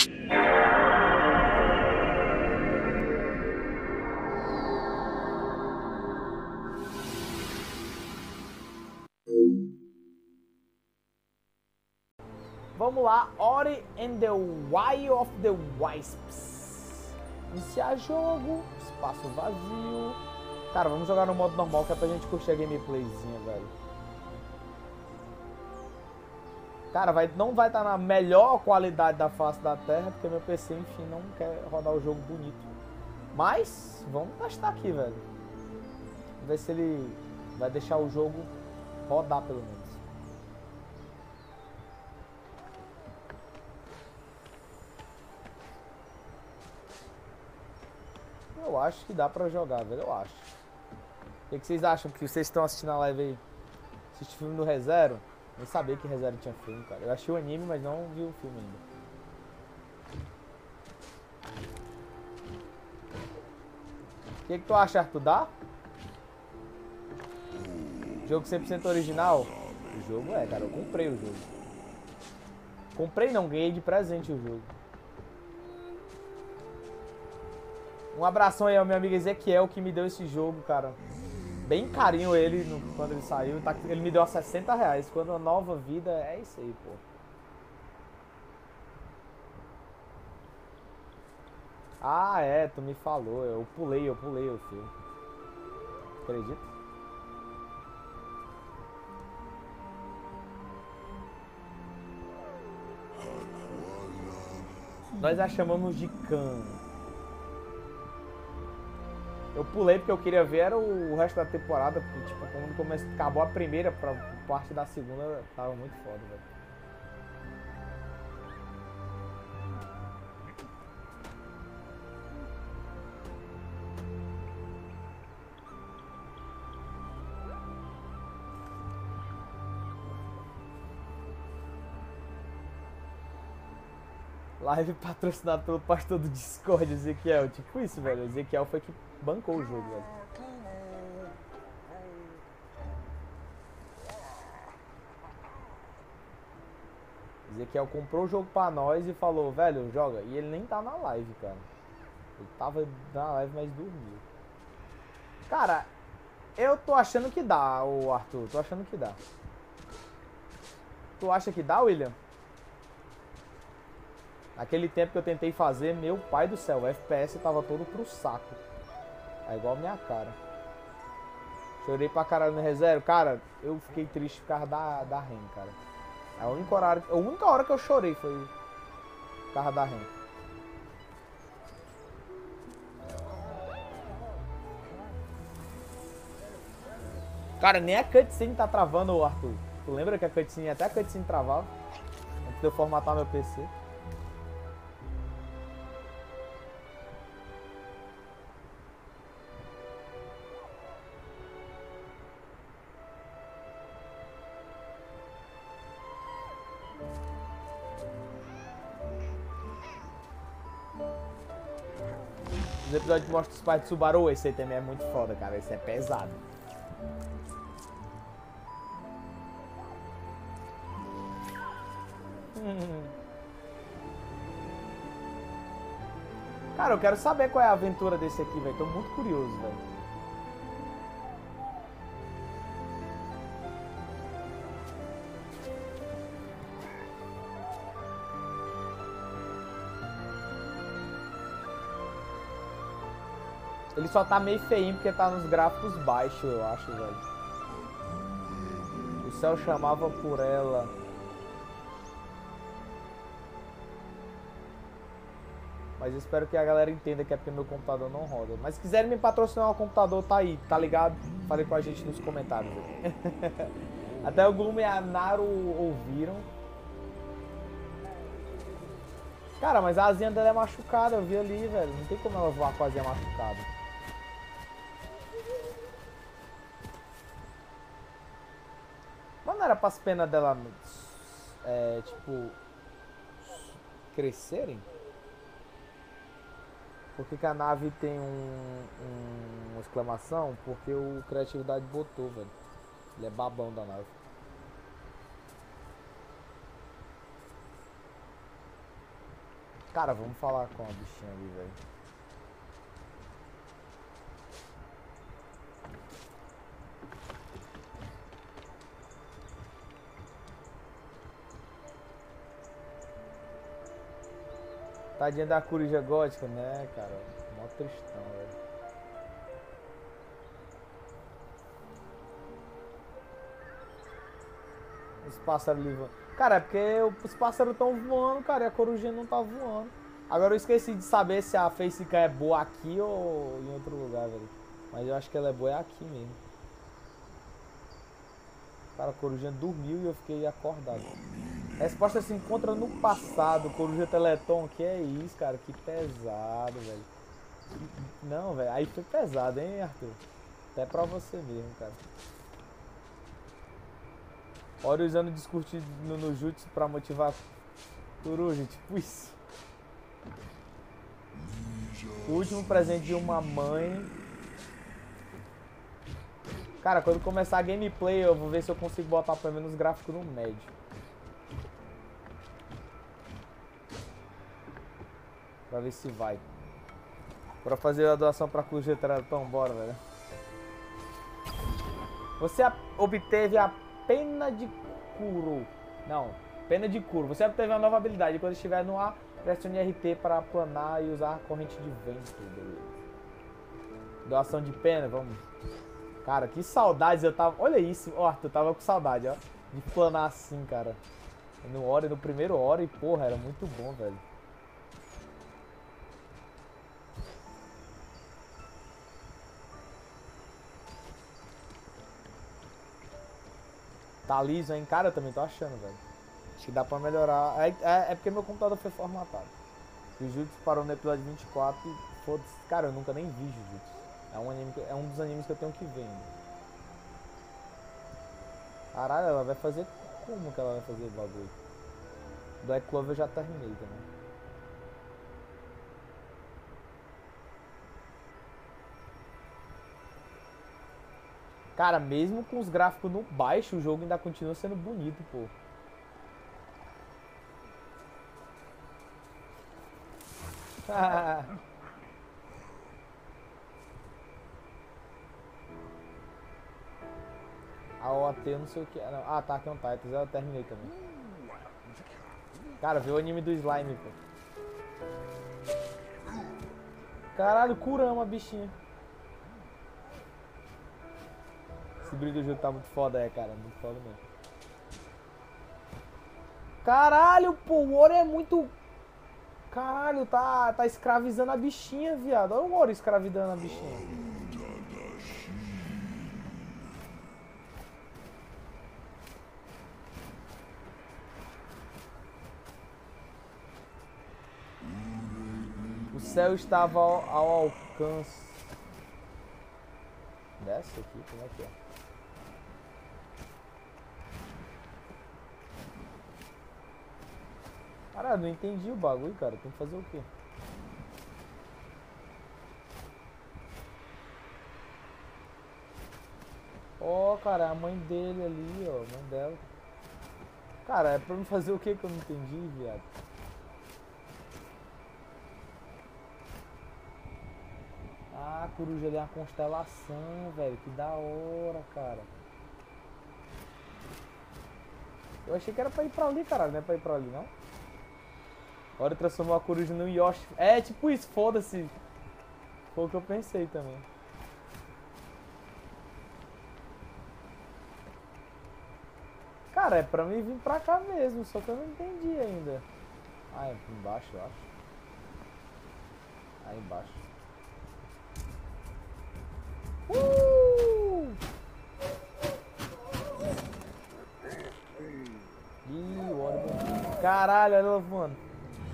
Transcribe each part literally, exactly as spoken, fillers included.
Vamos lá, Ori and the Will of the Wisps. Iniciar jogo, espaço vazio. Cara, vamos jogar no modo normal que é pra gente curtir a gameplayzinha, velho. Cara, vai, não vai estar na melhor qualidade da face da Terra, porque meu P C, enfim, não quer rodar o jogo bonito. Mas, vamos testar aqui, velho. Vamos ver se ele vai deixar o jogo rodar, pelo menos. Eu acho que dá pra jogar, velho, eu acho. O que, que vocês acham? Que vocês estão assistindo a live aí? Assiste filme do ReZero? Nem sabia que ReZero tinha filme, cara. Eu achei o anime, mas não vi o filme ainda. O que, que tu acha, Arthur? Dá? Jogo cem por cento original? O jogo é, cara. Eu comprei o jogo. Comprei não, ganhei de presente o jogo. Um abração aí ao meu amigo Ezequiel que me deu esse jogo, cara. Bem carinho ele no, quando ele saiu. Tá, ele me deu a sessenta reais. Quando a nova vida é isso aí, pô. Ah, é, tu me falou. Eu pulei, eu pulei o filme. Acredita? Nós a chamamos de Khan. Eu pulei porque eu queria ver era o resto da temporada, porque tipo, quando comece, acabou a primeira, pra parte da segunda, tava muito foda, velho. Live patrocinado pelo pastor do Discord, Ezequiel. Tipo isso, velho. Ezequiel foi que bancou o jogo, velho. Ezequiel comprou o jogo pra nós e falou, velho, joga. E ele nem tá na live, cara. Ele tava na live, mas dormiu. Cara, eu tô achando que dá, o Arthur. Tô achando que dá. Tu acha que dá, William? Aquele tempo que eu tentei fazer, meu pai do céu, o F P S tava todo pro saco. É igual a minha cara. Chorei pra caralho no ReZero. Cara, eu fiquei triste por causa da, da R E M, cara. A única, hora, a única hora que eu chorei foi por causa da R E M. Cara, nem a cutscene tá travando, Arthur. Tu lembra que a cutscene, até a cutscene travava? Antes de eu formatar meu P C. Os episódios mostram os pais de Subaru, esse aí também é muito foda, cara. Esse é pesado. Hum. Cara, eu quero saber qual é a aventura desse aqui, velho. Tô muito curioso, velho. Ele só tá meio feinho porque tá nos gráficos baixos, eu acho, velho. O céu chamava por ela. Mas eu espero que a galera entenda que é porque meu computador não roda. Mas se quiserem me patrocinar o computador, tá aí, tá ligado? Falei com a gente nos comentários. Até o Gloom e a Naru ouviram. Cara, mas a asinha dela é machucada, eu vi ali, velho. Não tem como ela voar com a asinha machucada. Mas não era para as penas dela, é, tipo, crescerem? Por que, que a nave tem um, um, uma exclamação? Porque o Criatividade botou, velho. Ele é babão da nave. Cara, vamos falar com a bichinha ali, velho. Tadinha da coruja gótica, né, cara? Mó tristão, velho. Os pássaros ali voando. Cara, é porque os pássaros estão voando, cara, e a corujinha não tá voando. Agora eu esqueci de saber se a facecam é boa aqui ou em outro lugar, velho. Mas eu acho que ela é boa aqui mesmo. Cara, a corujinha dormiu e eu fiquei acordado. A resposta se encontra no passado, coruja Teleton. Que é isso, cara? Que pesado, velho. Não, velho. Aí foi pesado, hein, Arthur? Até pra você mesmo, cara. Ori usando discurso no, no jutsu pra motivar coruja, tipo isso. O último presente de uma mãe. Cara, quando começar a gameplay eu vou ver se eu consigo botar pelo menos gráfico no médio. Pra ver se vai. Pra fazer a doação pra Cruz Então, bora, velho. Você obteve a pena de curo. Não, pena de curo. Você obteve uma nova habilidade. Quando estiver no ar, pressione R T para planar e usar a corrente de vento. Beleza. Doação de pena, vamos. Cara, que saudades eu tava. Olha isso, ó, eu tava com saudade, ó. De planar assim, cara. No hora, no primeiro hora e porra, era muito bom, velho. Tá liso, hein? Cara, eu também tô achando, velho. Acho que dá pra melhorar. É, é, é porque meu computador foi formatado. O Jujutsu parou no episódio vinte e quatro e foda-se. Cara, eu nunca nem vi Jujutsu. É um, anime que, é um dos animes que eu tenho que ver ainda. Caralho, ela vai fazer... Como que ela vai fazer o bagulho? Black Clover eu já terminei também. Cara, mesmo com os gráficos no baixo, o jogo ainda continua sendo bonito, pô. A O T eu não sei o que é. Não. Ah, tá, aqui é um Titans, eu terminei também. Cara, vê o anime do slime, pô. Caralho, Kurama, bichinha. Esse brilho do jogo tá muito foda, é, cara. Muito foda mesmo. Caralho, pô, o Oro é muito... Caralho, tá, tá escravizando a bichinha, viado. Olha o Oro escravizando a bichinha. O céu estava ao, ao alcance. Desce aqui, como é que é? Cara, não entendi o bagulho, cara. Tem que fazer o quê? Ó, oh, cara, a mãe dele ali, ó. A mãe dela. Cara, é pra me fazer o quê que eu não entendi, viado? Ah, a coruja ali é uma constelação, velho. Que da hora, cara. Eu achei que era pra ir pra ali, caralho. Não é pra ir pra ali, não? Agora transformou a coruja no Yoshi. É, tipo isso, foda-se. Foi o que eu pensei também. Cara, é pra mim vir pra cá mesmo, só que eu não entendi ainda. Ah, é embaixo, eu acho. Aí embaixo. Uh! Ih, o óleo. Caralho, olha ela voando.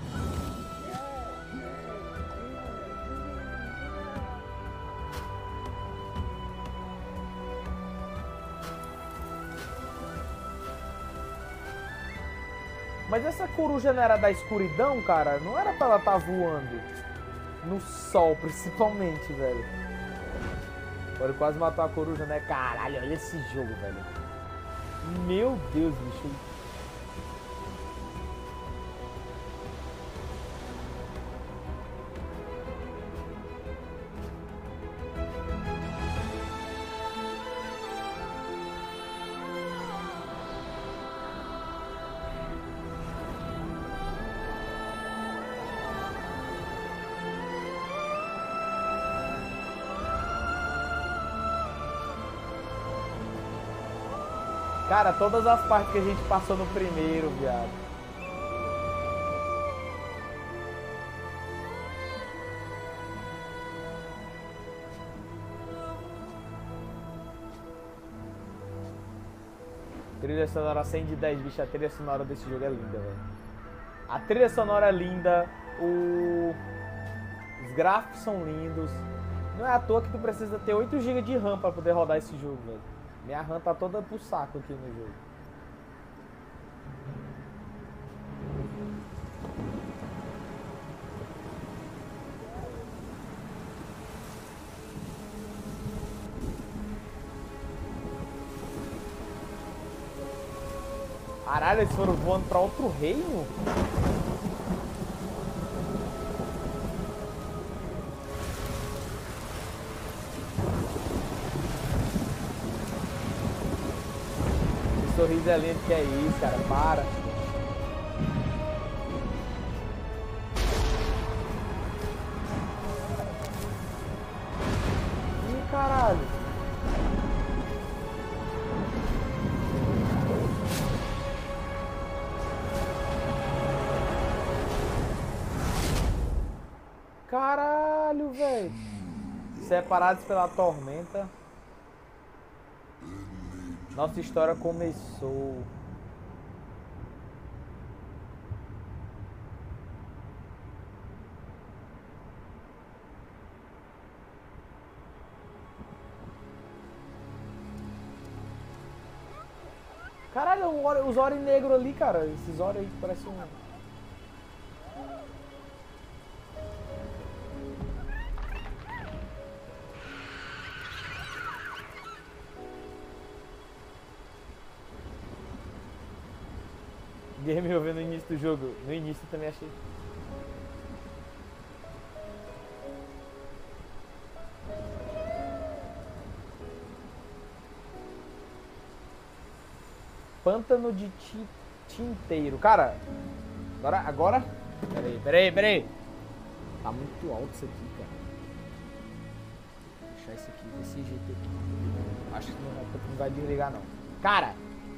Mas essa coruja não era da escuridão, cara? Não era pra ela estar voando. No sol, principalmente, velho. Agora quase matou a coruja, né? Caralho, olha esse jogo, velho. Meu Deus, bicho. Cara, todas as partes que a gente passou no primeiro, viado. Trilha sonora cem de dez, bicho. A trilha sonora desse jogo é linda, velho. A trilha sonora é linda, o... os gráficos são lindos. Não é à toa que tu precisa ter oito gigas de RAM pra poder rodar esse jogo, velho. Minha RAM tá toda pro saco aqui no jogo. Caralho, eles foram voando pra outro reino? Esse sorriso é lindo, que é isso, cara? Para. Ih, caralho. Caralho, velho. Separados pela tormenta. Nossa história começou. Caralho, os Ori negro ali, cara. Esses Ori aí que parecem um... Game over no início do jogo. No início eu também achei. Pântano de ti, tinteiro. Cara, agora, agora... Peraí, peraí, peraí. Tá muito alto isso aqui, cara. Vou deixar isso aqui desse jeito aqui. Acho que não, não vai desligar, não. Cara!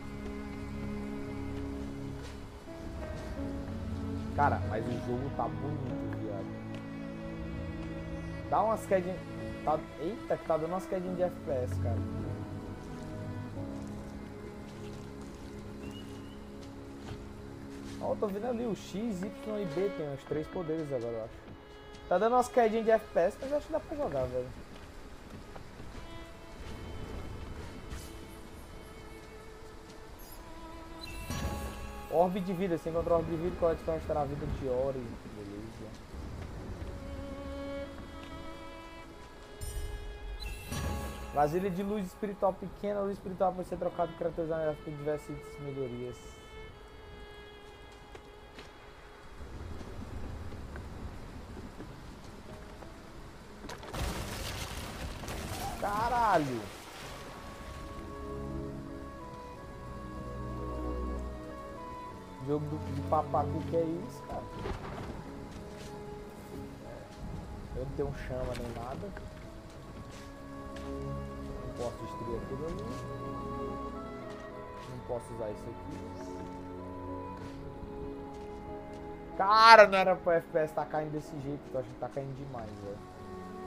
Cara, mas o jogo tá bonito, viado. Dá umas quedinhas... Tá... Eita, que tá dando umas quedinhas de F P S, cara. Ó, eu tô vendo ali o X, Y e B. Tem os três poderes agora, eu acho. Tá dando umas quedinhas de F P S, mas eu acho que dá pra jogar, velho. Orbe de vida, você encontrou orbe de vida, colete para restaurar a vida de Ori. Beleza. Vasilha de luz espiritual pequena, luz espiritual pode ser trocada por criaturas ameaçadas por diversas melhorias. Caralho! Jogo do, de papacu, que é isso, cara? É, eu não tenho chama nem nada. Não posso destruir aquilo ali. Não posso usar isso aqui. Cara, não era pro F P S tá caindo desse jeito. Eu acho que tá caindo demais, velho.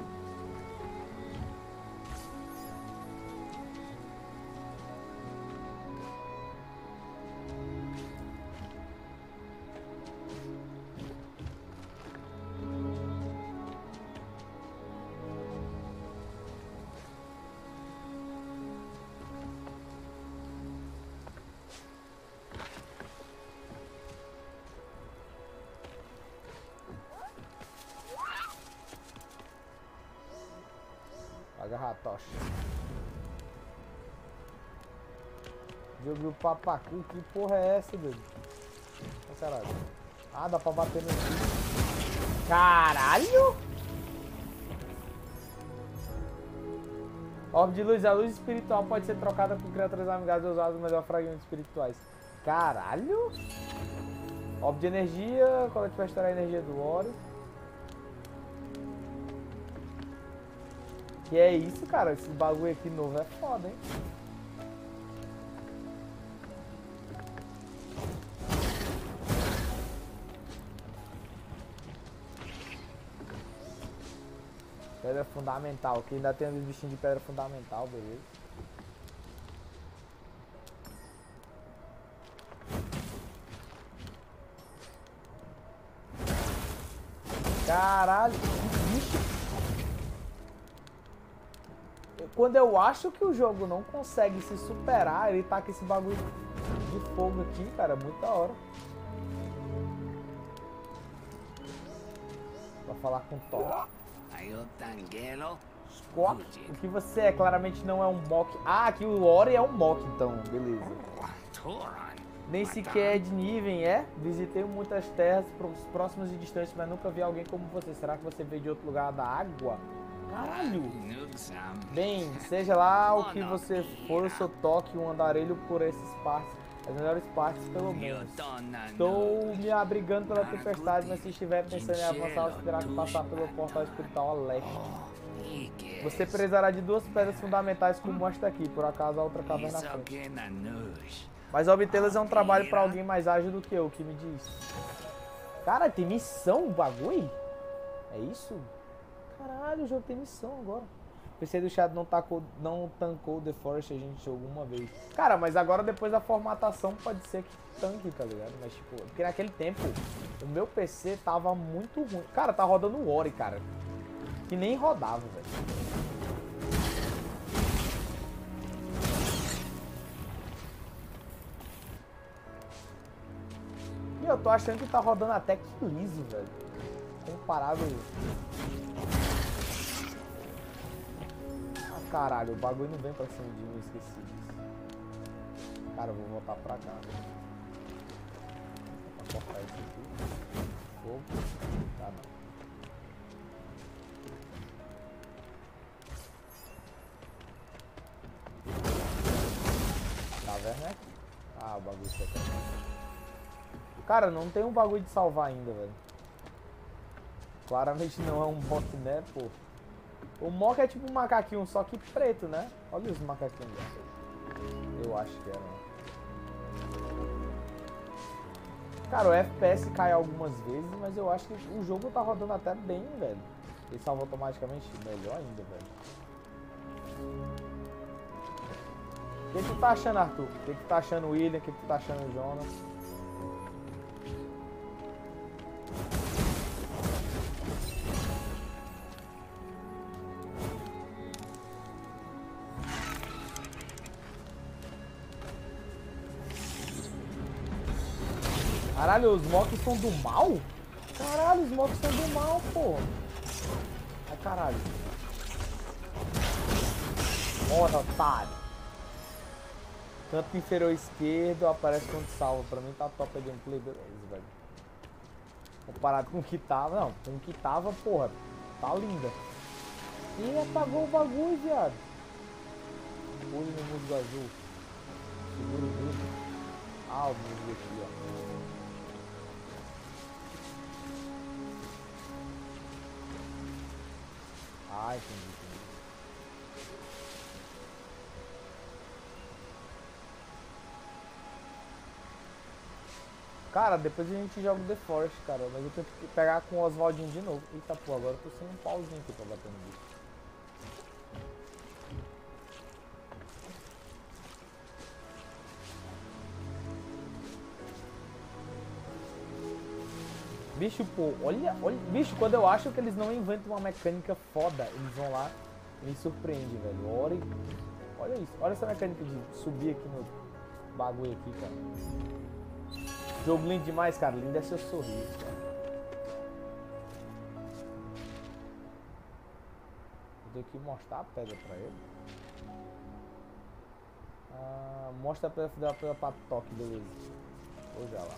Agarrar a tocha. Jogo do papacu, que porra é essa, doido? Caralho. Ah, dá pra bater no bicho. Caralho! Orbe de luz. A luz espiritual pode ser trocada por criaturas amigáveis usadas melhor fragmentos espirituais. Caralho! Orbe de energia. Colete para restaurar a energia do Ori. Que é isso, cara? Esse bagulho aqui novo é foda, hein? Pedra fundamental, que ainda tem uns bichinhos de pedra fundamental, beleza. Caralho, que bicho. Quando eu acho que o jogo não consegue se superar, ele tá com esse bagulho de fogo aqui, cara, muito da hora. Pra falar com Thor. Squawk. O que você é? Claramente não é um mock. Ah, aqui o Ori é um mock, então, beleza. Nem sequer é de Niven, é? Visitei muitas terras próximas e distantes, mas nunca vi alguém como você. Será que você veio de outro lugar da água? Caralho! Bem, seja lá o que você for, eu sou Toque, um andarilho por esses partes. As melhores partes, pelo menos. Estou me abrigando pela tempestade, mas se estiver pensando em avançar, você terá que passar pelo portal espiritual a leste. Você precisará de duas pedras fundamentais como esta aqui, por acaso a outra caverna na frente. Mas obtê-las é um trabalho para alguém mais ágil do que eu, o que me diz. Cara, tem missão o bagulho? É isso? Caralho, o jogo tem missão agora. O P C do chat não, tacou, não tancou The Forest, a gente jogou uma vez. Cara, mas agora depois da formatação pode ser que tanque, tá ligado? Mas tipo, porque naquele tempo o meu P C tava muito ruim. Cara, tá rodando o Ori, cara. Que nem rodava, velho. E eu tô achando que tá rodando até que liso, velho. Comparado... Caralho, o bagulho não vem pra cima de mim, eu esqueci disso. Cara, eu vou voltar pra cá. Vou cortar isso aqui. Fogo. Tá, não. Caverna é aqui. Ah, o bagulho tá aqui. Cara, não tem um bagulho de salvar ainda, velho. Claramente não é um bot, né, pô. O Mock é tipo um macaquinho, só que preto, né? Olha os macaquinhos. Eu acho que era. Cara, o F P S cai algumas vezes, mas eu acho que o jogo tá rodando até bem, velho. Ele salva automaticamente, melhor ainda, velho. O que, que tu tá achando, Arthur? O que, que tu tá achando, William? O que, que tu tá achando, Jonas? Caralho, os mocks são do mal? Caralho, os mocks são do mal, pô. Ai, caralho. Morra, otário. Canto inferior esquerdo aparece quando salva. Pra mim tá top a gameplay, beleza, velho. Comparado com o que tava, não. Com o que tava, porra, tá linda. Ih, apagou o bagulho, viado. Olho no musgo azul. Segura o musgo. Ah, o musgo aqui, ó. Ah, entendi, entendi. Cara, depois a gente joga o The Forest, cara. Mas eu tenho que pegar com o Oswaldinho de novo. Eita, pô, agora eu tô sem um pauzinho aqui pra bater no bicho. Bicho, pô, olha, olha... Bicho, quando eu acho que eles não inventam uma mecânica foda, eles vão lá e me surpreende, velho. Olha, olha isso. Olha essa mecânica de subir aqui no bagulho aqui, cara. Jogo lindo demais, cara. Lindo é seu sorriso, cara. Vou ter que mostrar a pedra pra ele. Ah, mostra a pedra pela pra toque, beleza. Vou já lá.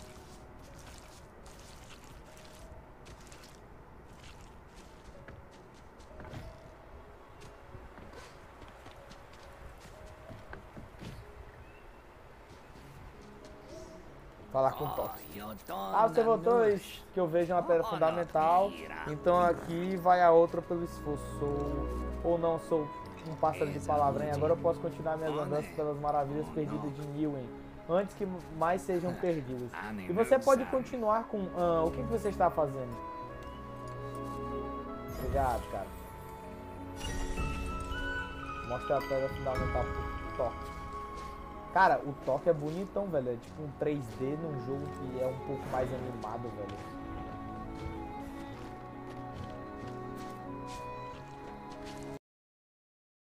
Falar com o toque. Ah, você voltou, que eu vejo uma pedra fundamental. Então aqui vai a outra pelo esforço. Sou, ou não sou um pássaro de palavra, hein? Agora eu posso continuar minhas andanças pelas maravilhas perdidas de Niwen, antes que mais sejam perdidas. E você pode continuar com... Uh, o que, que você está fazendo? Obrigado, cara. Mostra a pedra fundamental pro toque. Cara, o toque é bonitão, velho. É tipo um três D num jogo que é um pouco mais animado, velho.